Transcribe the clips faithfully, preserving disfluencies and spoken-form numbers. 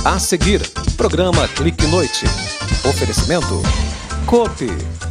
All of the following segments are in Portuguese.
A seguir, programa Clique Noite. Oferecimento Coop.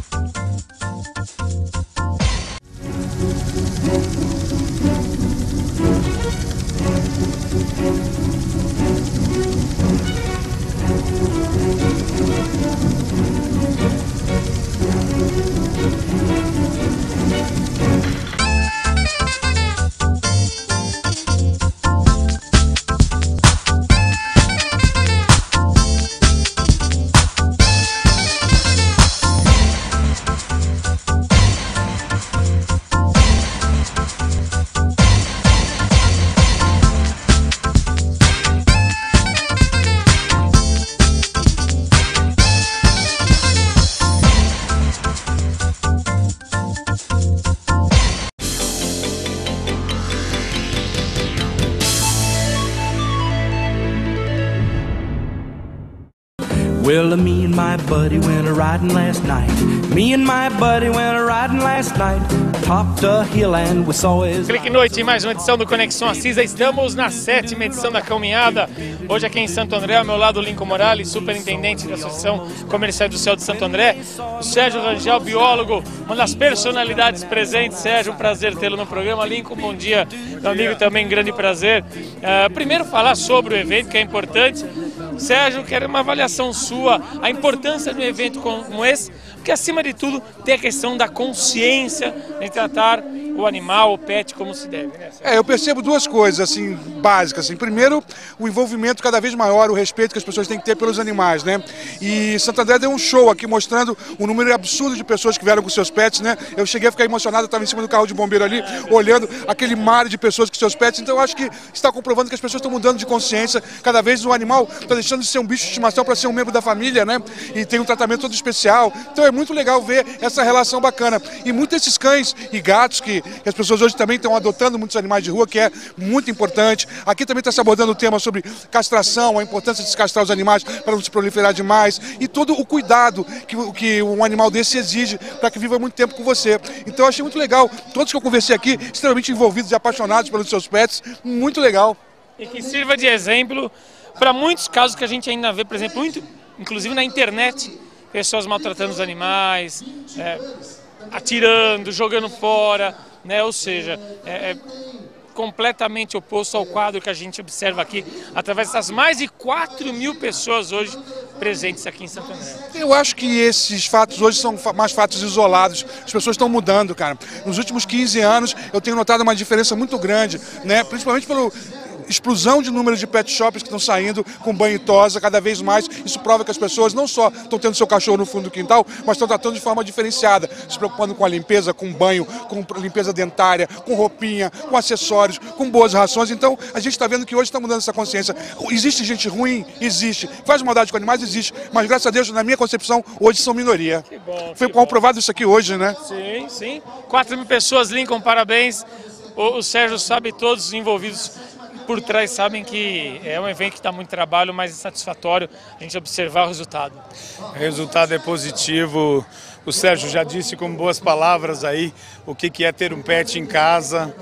Well, me and my buddy went a riding last night. Me and my buddy went a riding last night. Topped a hill and we saw his... Clique Noite, mais uma edição do Conexão Assisa. Estamos na sétima edição da caminhada. Hoje aqui em Santo André, ao meu lado, o Lincoln Morales, superintendente da Associação Comercial do Céu de Santo André. O Sérgio Rangel, biólogo, uma das personalidades presentes. Sérgio, um prazer tê-lo no programa. Lincoln, bom dia. Meu amigo, também grande prazer. Uh, primeiro falar sobre o evento, que é importante. Sérgio, quero uma avaliação sua, a importância de um evento como esse, porque acima de tudo tem a questão da consciência de tratar o animal, o pet, como se deve, né, É, eu percebo duas coisas, assim, básicas. Assim. Primeiro, o envolvimento cada vez maior, o respeito que as pessoas têm que ter pelos animais, né? E Santo André deu um show aqui mostrando um número absurdo de pessoas que vieram com seus pets, né? Eu cheguei a ficar emocionado, eu estava em cima do carro de bombeiro ali, olhando aquele mar de pessoas com seus pets. Então eu acho que está comprovando que as pessoas estão mudando de consciência. Cada vez o animal está deixando de ser um bicho de estimação para ser um membro da família, né? E tem um tratamento todo especial. Então é muito legal ver essa relação bacana. E muitos desses cães e gatos que, que as pessoas hoje também estão adotando muitos animais de rua, que é muito importante. Aqui também está se abordando o tema sobre castração, a importância de descastrar os animais para não se proliferar demais e todo o cuidado que, que um animal desse exige para que viva muito tempo com você. Então eu achei muito legal. Todos que eu conversei aqui, extremamente envolvidos e apaixonados pelos seus pets, muito legal. E que sirva de exemplo para muitos casos que a gente ainda vê, por exemplo, muito, inclusive na internet, pessoas maltratando os animais, é, atirando, jogando fora, né? Ou seja, é, é completamente oposto ao quadro que a gente observa aqui, através dessas mais de quatro mil pessoas hoje presentes aqui em Santo André. Eu acho que esses fatos hoje são mais fatos isolados. As pessoas estão mudando, cara. Nos últimos quinze anos eu tenho notado uma diferença muito grande, né? Principalmente pelo explosão de número de pet shops que estão saindo com banho e tosa cada vez mais. Isso prova que as pessoas não só estão tendo seu cachorro no fundo do quintal, mas estão tratando de forma diferenciada, se preocupando com a limpeza, com banho, com limpeza dentária, com roupinha, com acessórios, com boas rações. Então a gente está vendo que hoje está mudando essa consciência. Existe gente ruim? Existe. Faz maldade com animais? Existe. Mas graças a Deus, na minha concepção, hoje são minoria. Que bom, Foi que comprovado bom. Isso aqui hoje, né? Sim, sim. quatro mil pessoas, Lincoln, parabéns. O, o Sérgio sabe, todos os envolvidos por trás sabem que é um evento que dá muito trabalho, mas é satisfatório a gente observar o resultado. O resultado é positivo. O Sérgio já disse com boas palavras aí o que é ter um pet em casa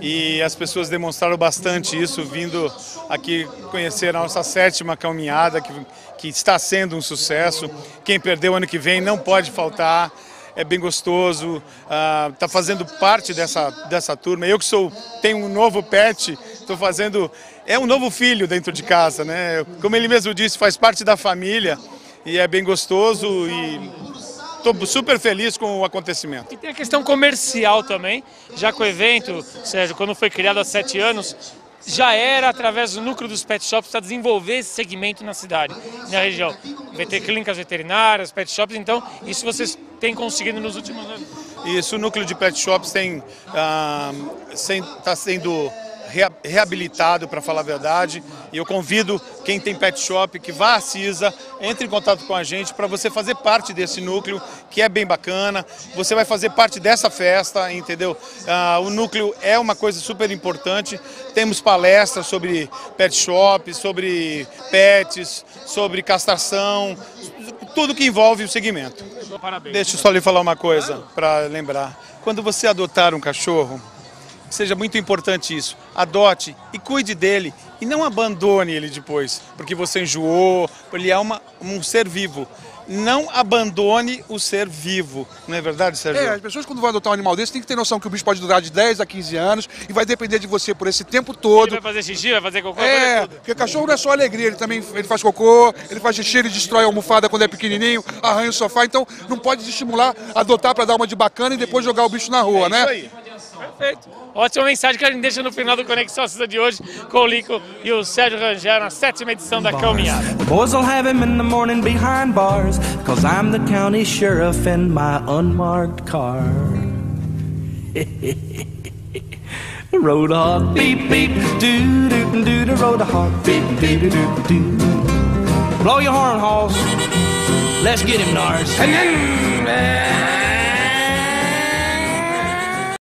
e as pessoas demonstraram bastante isso vindo aqui conhecer a nossa sétima caminhada, que, que está sendo um sucesso. Quem perdeu ano que vem não pode faltar. É bem gostoso, está uh, fazendo parte dessa, dessa turma. Eu que sou, tenho um novo pet, estou fazendo, é um novo filho dentro de casa, né? Como ele mesmo disse, faz parte da família e é bem gostoso e estou super feliz com o acontecimento. E tem a questão comercial também, já que o evento, Sérgio, quando foi criado há sete anos, já era através do núcleo dos pet shops para desenvolver esse segmento na cidade, na região. Vai ter clínicas veterinárias, pet shops, então isso vocês têm conseguido nos últimos anos? Isso, o núcleo de pet shops tem, ah, sem, tá sendo reabilitado, para falar a verdade, e eu convido quem tem pet shop que vá à CISA, entre em contato com a gente para você fazer parte desse núcleo, que é bem bacana. Você vai fazer parte dessa festa, entendeu? Ah, o núcleo é uma coisa super importante. Temos palestras sobre pet shop, sobre pets, sobre castração, tudo que envolve o segmento. Parabéns. Deixa eu só lhe falar uma coisa para lembrar. Quando você adotar um cachorro, seja muito importante isso. Adote e cuide dele E não abandone ele depois, porque você enjoou, ele é uma, um ser vivo. Não abandone o ser vivo, não é verdade, Sérgio? É, as pessoas quando vão adotar um animal desse tem que ter noção que o bicho pode durar de dez a quinze anos e vai depender de você por esse tempo todo. Ele vai fazer xixi, vai fazer cocô, É, vai fazer tudo. porque cachorro não é só alegria, ele também ele faz cocô, ele faz xixi, ele destrói a almofada quando é pequenininho, arranha o sofá, então não pode estimular, adotar para dar uma de bacana e depois jogar o bicho na rua, É né? isso aí. Perfeito. Ótima mensagem que a gente deixa no final do Conexão Acesa de hoje com o Lincoln e o Sérgio Rangel na sétima edição da Caminhada. The boys will have him in the morning behind bars, cause I'm the county sheriff in my unmarked car. Road hog, beep beep, doo doo doo doo, road hog, beep doo doo doo doo. Blow your horn, Halls. Let's get him, Nars. And then,